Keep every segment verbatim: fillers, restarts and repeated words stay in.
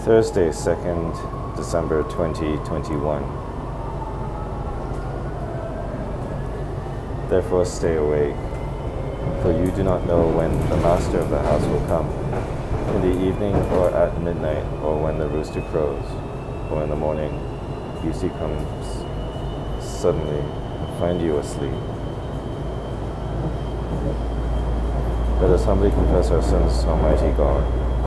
Thursday, second December twenty twenty-one. Therefore stay awake, for you do not know when the master of the house will come, in the evening or at midnight, or when the rooster crows, or in the morning. You see comes suddenly and find you asleep. Let us humbly confess our sins to Almighty God.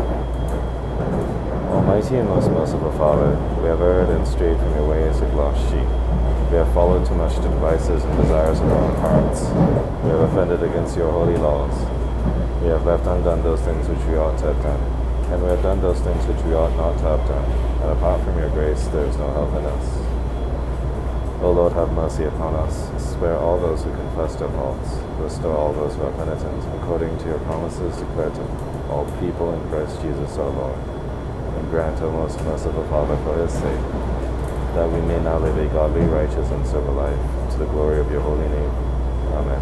Almighty and most merciful Father, we have erred and strayed from your ways like lost sheep. We have followed too much the devices and desires of our own hearts. We have offended against your holy laws. We have left undone those things which we ought to have done, and we have done those things which we ought not to have done, and apart from your grace there is no help in us. O Lord, have mercy upon us. Spare all those who confess their faults. Restore all those who are penitent, according to your promises declared to all people in Christ Jesus our Lord. And grant, O most merciful Father, for his sake, that we may now live a godly, righteous, and sober life, to the glory of your holy name. Amen.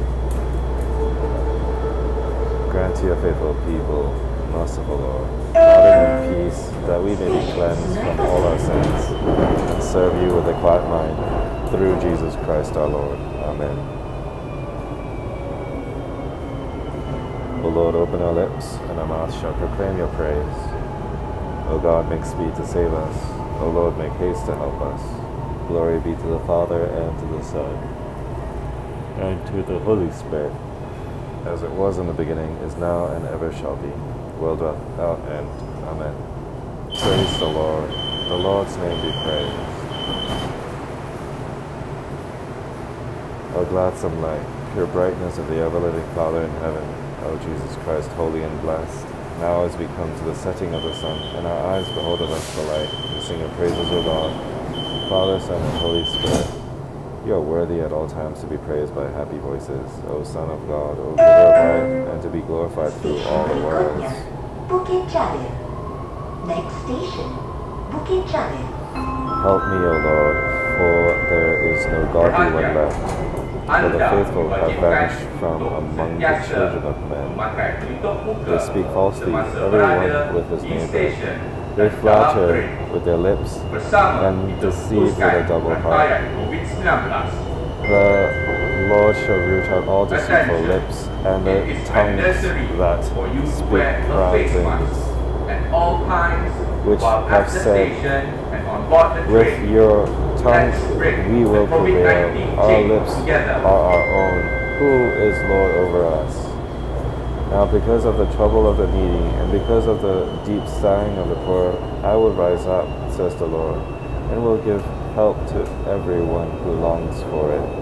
Grant to your faithful people, merciful Lord, pardon and peace, that we may be cleansed from all our sins, and serve you with a quiet mind, through Jesus Christ our Lord. Amen. O Lord, open our lips, and our mouth shall proclaim your praise. O God, make speed to save us. O Lord, make haste to help us. Glory be to the Father, and to the Son, and to the Holy Spirit, as it was in the beginning, is now, and ever shall be, world without end. Amen. Praise the Lord. The Lord's name be praised. O gladsome light, pure brightness of the ever-living Father in heaven, O Jesus Christ, holy and blessed, now as we come to the setting of the sun, and our eyes behold of us the light, we sing your praises, O God, Father, Son, and Holy Spirit. You are worthy at all times to be praised by happy voices, O Son of God, O giver of life, and to be glorified through all the worlds. Bukit Jalil. Next station, Bukit Jalil. Help me, O Lord, for there is no godly one left. For the faithful have vanished from among the children of men. They speak falsely, everyone with his neighbor. They flatter with their lips and deceive with a double heart. The Lord shall root out all deceitful lips and the tongues that speak proud things, which have said, with your tongue we will prevail, our lips are our own. Who is Lord over us? Now because of the trouble of the needy, and because of the deep sighing of the poor, I will rise up, says the Lord, and will give help to everyone who longs for it.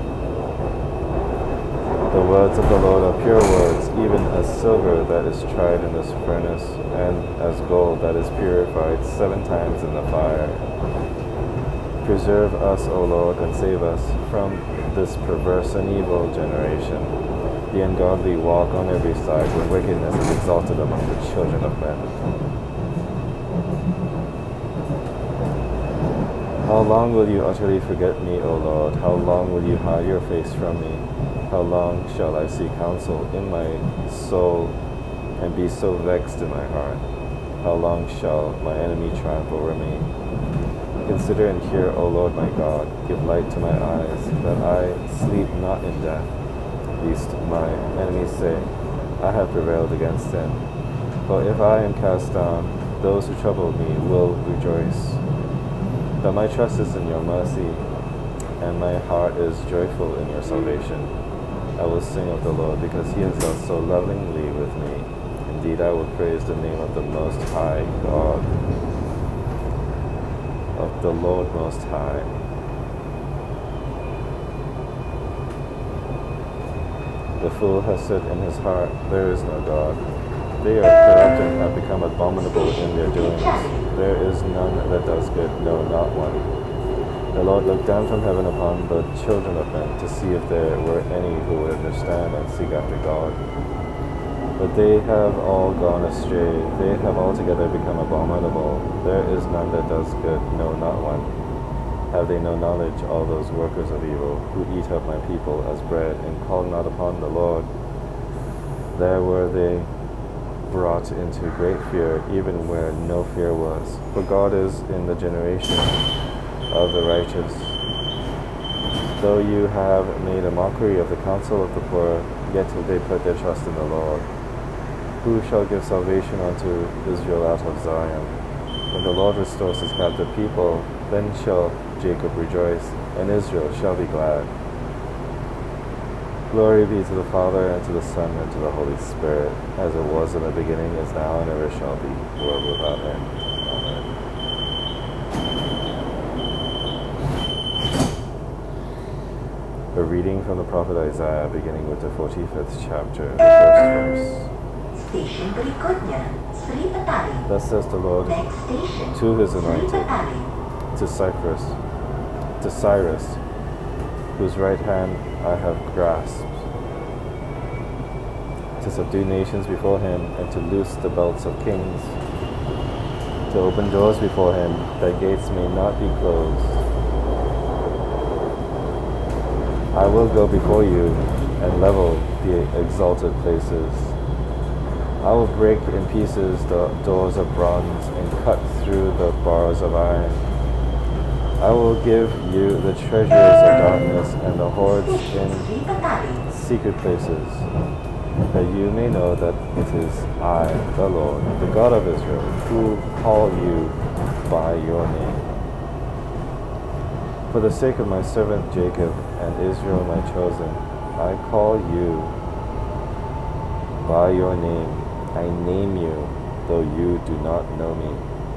The words of the Lord are pure words, even as silver that is tried in this furnace, and as gold that is purified seven times in the fire. Preserve us, O Lord, and save us from this perverse and evil generation. The ungodly walk on every side, when wickedness is exalted among the children of men. How long will you utterly forget me, O Lord? How long will you hide your face from me? How long shall I seek counsel in my soul, and be so vexed in my heart? How long shall my enemy triumph over me? Consider and hear, O Lord my God. Give light to my eyes, that I sleep not in death, lest my enemies say, I have prevailed against him. For if I am cast down, those who trouble me will rejoice. But my trust is in your mercy, and my heart is joyful in your salvation. I will sing of the Lord, because he has dealt so lovingly with me. Indeed, I will praise the name of the Most High God, of the Lord Most High. The fool has said in his heart, there is no God. They are corrupt and have become abominable in their doings. There is none that does good, no, not one. The Lord looked down from heaven upon the children of men to see if there were any who would understand and seek after God. But they have all gone astray, they have altogether become abominable. There is none that does good, no, not one. Have they no knowledge, all those workers of evil, who eat up my people as bread, and call not upon the Lord? There were they brought into great fear, even where no fear was. For God is in the generation of the righteous. Though you have made a mockery of the counsel of the poor, yet they put their trust in the Lord. Who shall give salvation unto Israel out of Zion? When the Lord restores his captive people, then shall Jacob rejoice, and Israel shall be glad. Glory be to the Father, and to the Son, and to the Holy Spirit, as it was in the beginning, is now, and ever shall be, world without end. Amen. A reading from the prophet Isaiah, beginning with the forty-fifth chapter, the first verse. Station berikutnya, Sri Petani. Thus says the Lord Next station, to his Sri anointed, Petani. to Cyprus, to Cyrus, whose right hand I have grasped, to subdue nations before him, and to loose the belts of kings, to open doors before him, that gates may not be closed. I will go before you and level the exalted places. I will break in pieces the doors of bronze and cut through the bars of iron. I will give you the treasures of darkness and the hoards in secret places, that you may know that it is I, the Lord, the God of Israel, who call you by your name. For the sake of my servant Jacob and Israel my chosen, I call you by your name. I name you, though you do not know me.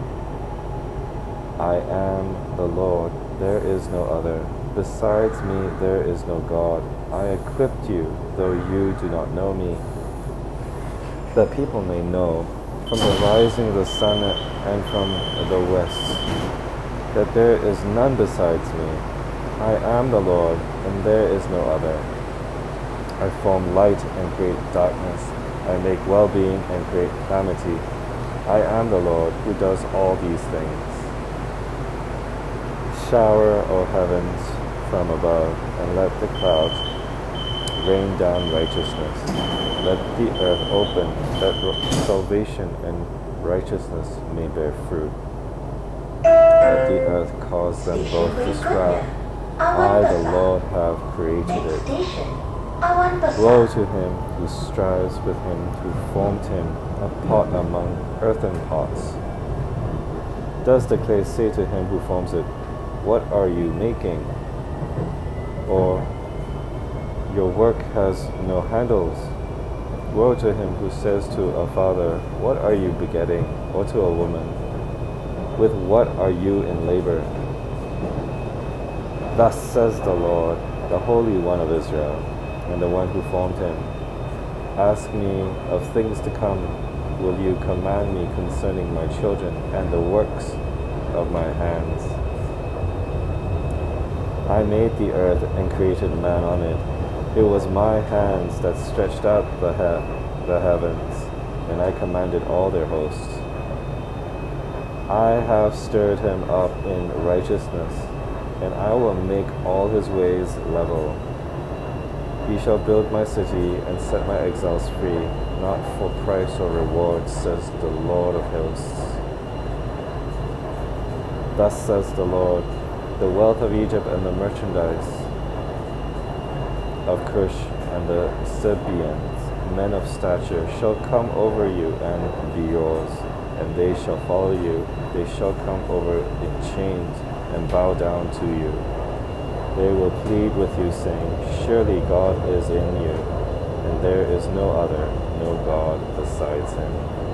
I am the Lord, there is no other. Besides me, there is no God. I equipped you, though you do not know me, that people may know from the rising of the sun and from the west, that there is none besides me. I am the Lord, and there is no other. I form light and great darkness. I make well-being and great calamity. I am the Lord who does all these things. Shower, O heavens, from above, and let the clouds rain down righteousness. Let the earth open, that salvation and righteousness may bear fruit. Let the earth cause them both to sprout. I, the Lord, have created it. Woe to him who strives with him, who formed him, a pot among earthen pots. Does the clay say to him who forms it, what are you making? Or, your work has no handles. Woe to him who says to a father, what are you begetting? Or to a woman, with what are you in labor? Thus says the Lord, the Holy One of Israel, and the one who formed him. Ask me of things to come. Will you command me concerning my children and the works of my hands? I made the earth and created man on it. It was my hands that stretched out the, he the heavens, and I commanded all their hosts. I have stirred him up in righteousness, and I will make all his ways level. He shall build my city and set my exiles free, not for price or reward, says the Lord of hosts. Thus says the Lord, the wealth of Egypt and the merchandise of Cush and the Sabaeans, men of stature, shall come over you and be yours, and they shall follow you. They shall come over in chains and bow down to you. They will plead with you, saying, surely God is in you, and there is no other, no God besides him.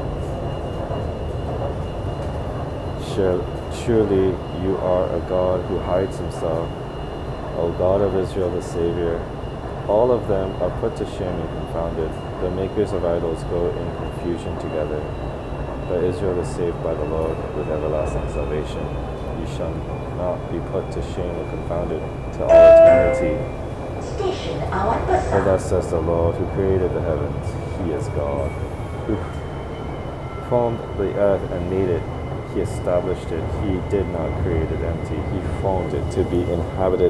Surely you are a God who hides himself, O God of Israel the Savior. All of them are put to shame and confounded. The makers of idols go in confusion together. But Israel is saved by the Lord with everlasting salvation. You shall not be put to shame or confounded to all eternity. For thus says the Lord, who created the heavens, he is God, who formed the earth and made it. He established it. He did not create it empty. He formed it to be inhabited.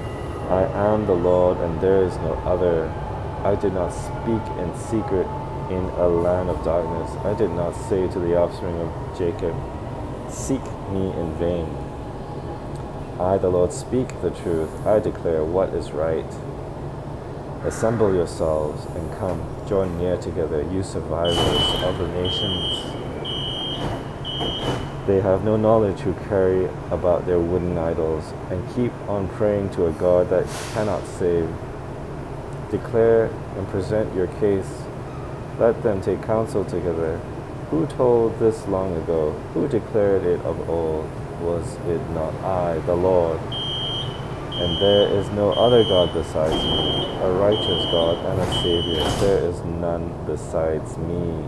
I am the Lord, and there is no other. I did not speak in secret in a land of darkness. I did not say to the offspring of Jacob, seek me in vain. I, the Lord, speak the truth. I declare what is right. Assemble yourselves and come, join near together, you survivors of the nations. They have no knowledge who carry about their wooden idols and keep on praying to a God that cannot save. Declare and present your case. Let them take counsel together. Who told this long ago? Who declared it of old? Was it not I, the Lord? And there is no other God besides me, a righteous God and a Savior. There is none besides me.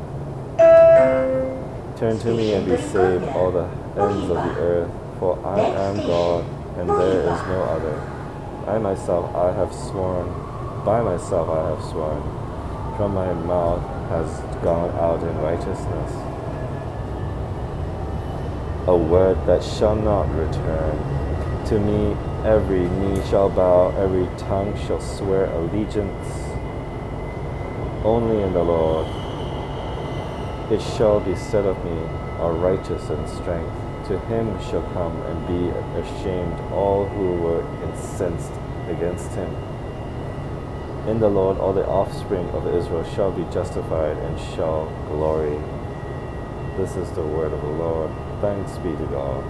Turn to me and be saved, all the ends of the earth, for I am God, and there is no other. I myself I have sworn, by myself I have sworn, from my mouth has gone out in righteousness. A word that shall not return. To me every knee shall bow, every tongue shall swear allegiance. Only in the Lord it shall be said of me, are righteous in strength. To him shall come and be ashamed all who were incensed against him. In the Lord all the offspring of Israel shall be justified and shall glory. This is the word of the Lord. Thanks be to God.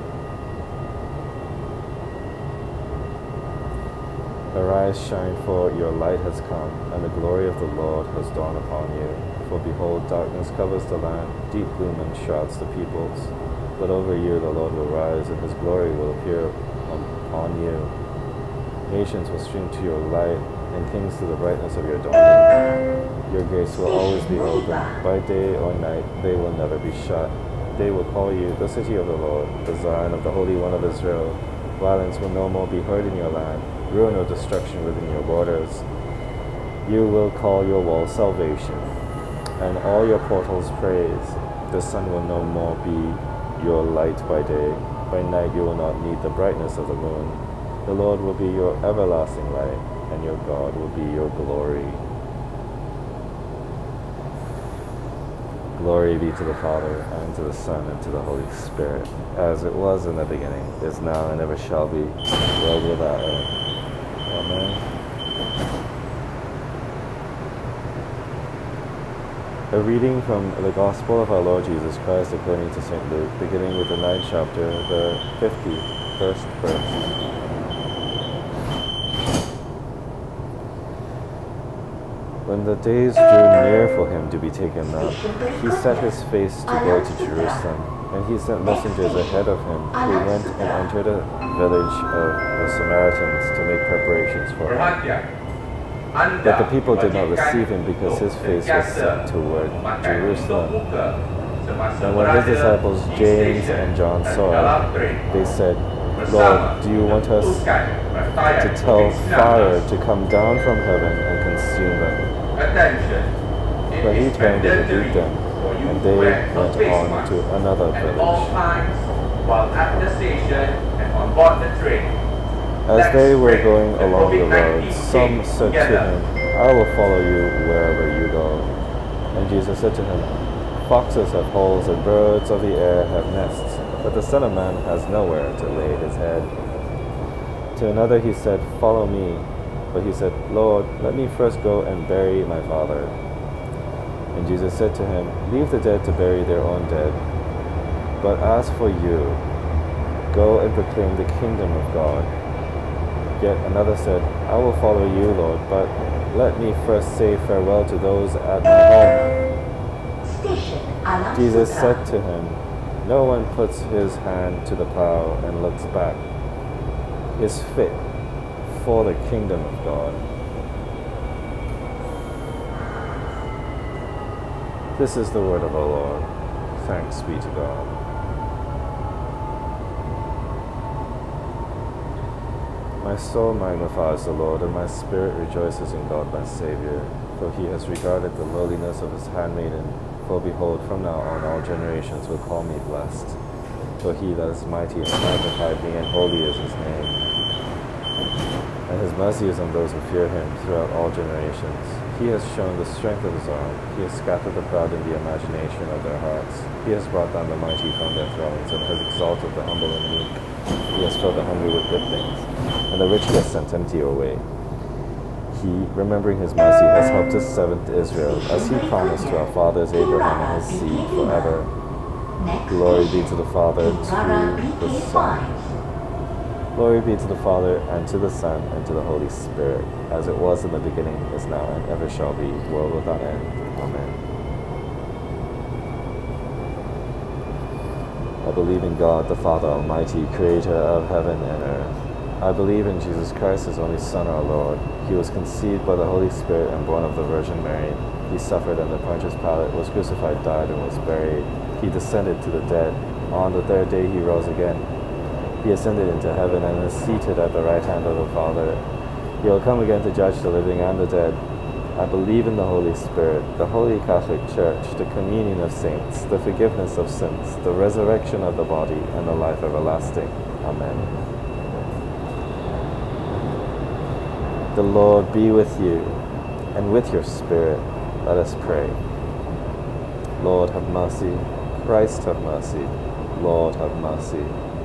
Arise, shine, for your light has come, and the glory of the Lord has dawned upon you. For behold, darkness covers the land, deep gloom enshrouds the peoples. But over you the Lord will rise, and his glory will appear upon you. Nations will stream to your light, and kings to the brightness of your dawning. Your gates will always be open. By day or night they will never be shut. They will call you the city of the Lord, the Zion of the Holy One of Israel. Violence will no more be heard in your land, ruin or destruction within your borders. You will call your walls salvation, and all your portals praise. The sun will no more be your light by day. By night you will not need the brightness of the moon. The Lord will be your everlasting light, and your God will be your glory. Glory be to the Father, and to the Son, and to the Holy Spirit, as it was in the beginning, is now, and ever shall be, world without end. Amen. A reading from the Gospel of our Lord Jesus Christ according to Saint Luke, beginning with the ninth chapter, the fifty-first verse. When the days drew near for him to be taken up, he set his face to go to Jerusalem, and he sent messengers ahead of him, who went and entered a village of the Samaritans to make preparations for him. But the people did not receive him because his face was set toward Jerusalem. And when his disciples James and John saw it, they said, Lord, do you want us to tell fire to come down from heaven and consume them? But he turned and rebuked them, and they went on to another village. As they were going along the road, some said to him, I will follow you wherever you go. And Jesus said to him, Foxes have holes and birds of the air have nests, but the Son of Man has nowhere to lay his head. To another he said, Follow me. But he said, Lord, let me first go and bury my father. And Jesus said to him, Leave the dead to bury their own dead. But as for you, go and proclaim the kingdom of God. Yet another said, I will follow you, Lord, but let me first say farewell to those at my home. Jesus said to him, No one puts his hand to the plow and looks back. Is fit for the kingdom of God. This is the word of our Lord. Thanks be to God. My soul magnifies the Lord, and my spirit rejoices in God my Savior, for he has regarded the lowliness of his handmaiden. For behold, from now on all generations will call me blessed. For he that is mighty has magnified me, and holy is his name. And his mercy is on those who fear him throughout all generations. He has shown the strength of his arm. He has scattered the proud in the imagination of their hearts. He has brought down the mighty from their thrones and has exalted the humble and meek. He has filled the hungry with good things, and the rich he has sent empty away. He, remembering his mercy, has helped his servant Israel, as he promised to our fathers Abraham and his seed forever. Glory be to the Father, to the Son. Glory be to the Father, and to the Son, and to the Holy Spirit, as it was in the beginning, is now, and ever shall be, world without end. Amen. I believe in God, the Father Almighty, creator of heaven and earth. I believe in Jesus Christ, his only Son, our Lord. He was conceived by the Holy Spirit and born of the Virgin Mary. He suffered under Pontius Pilate, was crucified, died, and was buried. He descended to the dead. On the third day he rose again. He ascended into heaven and is seated at the right hand of the Father. He will come again to judge the living and the dead. I believe in the Holy Spirit, the Holy Catholic Church, the communion of saints, the forgiveness of sins, the resurrection of the body, and the life everlasting. Amen. The Lord be with you, and with your spirit. Let us pray. Lord, have mercy. Christ, have mercy. Lord, have mercy.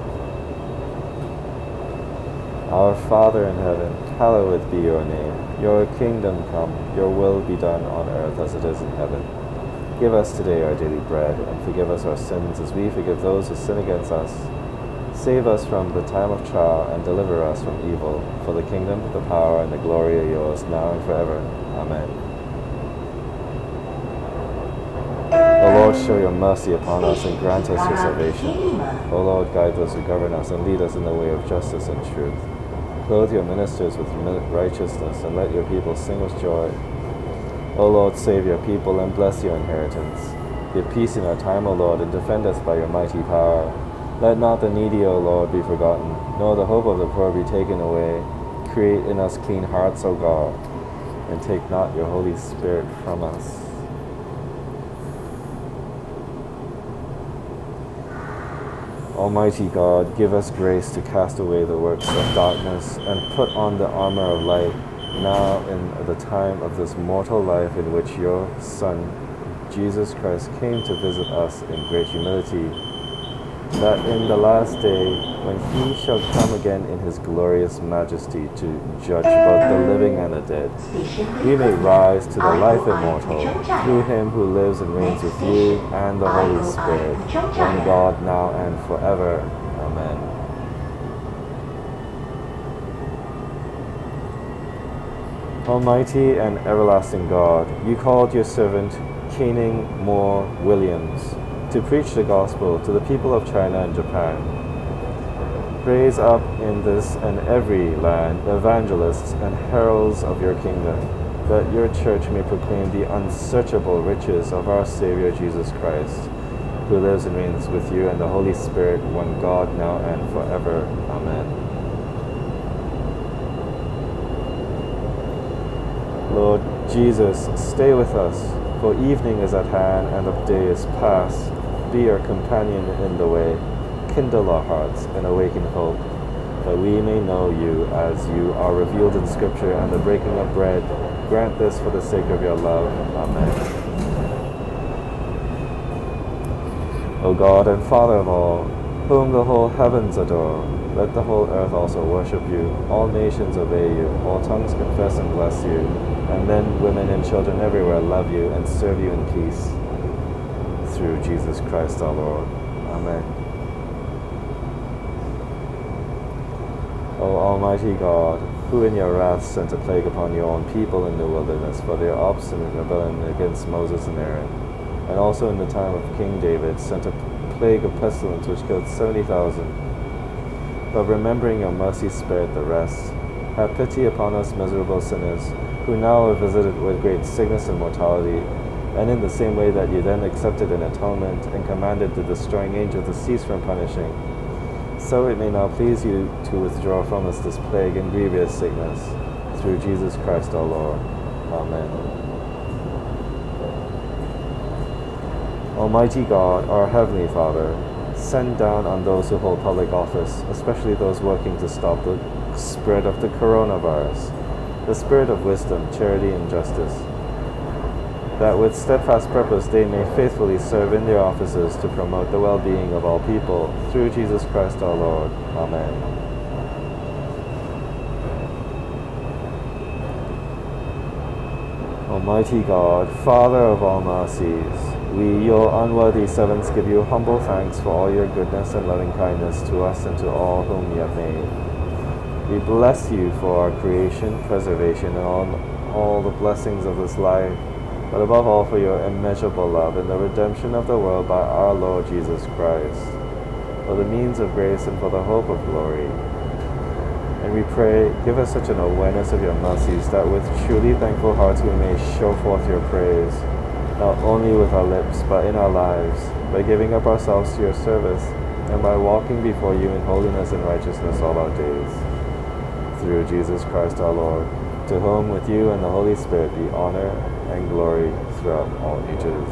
Our Father in heaven, hallowed be your name. Your kingdom come, your will be done on earth as it is in heaven. Give us today our daily bread, and forgive us our sins as we forgive those who sin against us. Save us from the time of trial, and deliver us from evil. For the kingdom, the power, and the glory are yours, now and forever. Amen. O Lord, show your mercy upon us, and grant us your salvation. O Lord, guide those who govern us, and lead us in the way of justice and truth. Clothe your ministers with righteousness, and let your people sing with joy. O Lord, save your people, and bless your inheritance. Give peace in our time, O Lord, and defend us by your mighty power. Let not the needy, O Lord, be forgotten, nor the hope of the poor be taken away. Create in us clean hearts, O God, and take not your Holy Spirit from us. Almighty God, give us grace to cast away the works of darkness and put on the armor of light, now in the time of this mortal life in which your Son, Jesus Christ, came to visit us in great humility, that in the last day, when he shall come again in his glorious majesty to judge both the living and the dead, we may rise to the life immortal through him who lives and reigns with you and the Holy Spirit, one God, now and forever. Amen. Almighty and everlasting God, you called your servant Canning Moore Williams to preach the gospel to the people of China and Japan. Raise up in this and every land evangelists and heralds of your kingdom, that your church may proclaim the unsearchable riches of our Savior Jesus Christ, who lives and reigns with you and the Holy Spirit, one God, now and forever. Amen. Lord Jesus, stay with us, for evening is at hand and the day is past. Be our companion in the way, kindle our hearts and awaken hope, that we may know you as you are revealed in Scripture and the breaking of bread. Grant this for the sake of your love. Amen. O God and Father of all, whom the whole heavens adore, let the whole earth also worship you. All nations obey you, all tongues confess and bless you, and men, women, and children everywhere love you and serve you in peace. Through Jesus Christ our Lord. Amen. O Almighty God, who in your wrath sent a plague upon your own people in the wilderness for their obstinate rebellion against Moses and Aaron, and also in the time of King David sent a plague of pestilence which killed seventy thousand, but remembering your mercy spared the rest, have pity upon us miserable sinners, who now are visited with great sickness and mortality, and in the same way that you then accepted an atonement and commanded the destroying angel to cease from punishing, so it may now please you to withdraw from us this plague and grievous sickness, through Jesus Christ our Lord. Amen. Almighty God, our Heavenly Father, send down on those who hold public office, especially those working to stop the spread of the coronavirus, the spirit of wisdom, charity, and justice, that with steadfast purpose they may faithfully serve in their offices to promote the well-being of all people, through Jesus Christ our Lord. Amen. Almighty God, Father of all mercies, we, your unworthy servants, give you humble thanks for all your goodness and loving kindness to us and to all whom you have made. We bless you for our creation, preservation, and all, all the blessings of this life, but above all for your immeasurable love and the redemption of the world by our Lord Jesus Christ, for the means of grace and for the hope of glory. And we pray, give us such an awareness of your mercies that with truly thankful hearts we may show forth your praise, not only with our lips, but in our lives, by giving up ourselves to your service, and by walking before you in holiness and righteousness all our days. Through Jesus Christ our Lord, to whom with you and the Holy Spirit be honor and glory throughout all ages.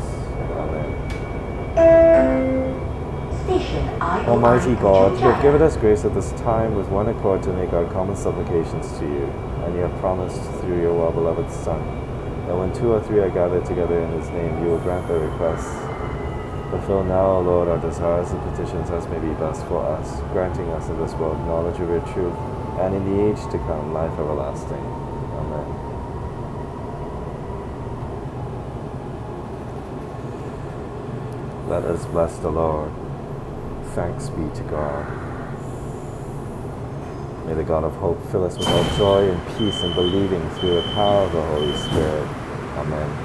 Amen. Station I O I Almighty God, you have Jaya. given us grace at this time with one accord to make our common supplications to you, and you have promised through your well-beloved Son, that when two or three are gathered together in his name, you will grant their requests. Fulfill now, O Lord, our desires and petitions as may be best for us, granting us in this world knowledge of your truth, and in the age to come, life everlasting. Amen. Let us bless the Lord. Thanks be to God. May the God of hope fill us with all joy and peace in believing through the power of the Holy Spirit. Amen.